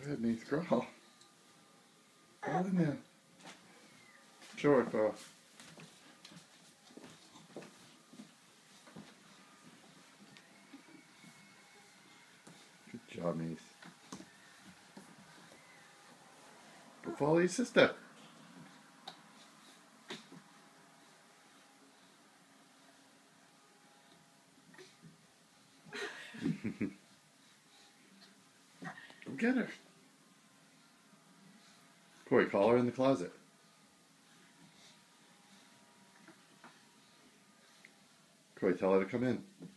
ahead, Mace, crawl. Crawl in there. Show it, Paul. Good job, Mace. Go follow your sister. Go get her. Corey, call her in the closet. Corey, tell her to come in.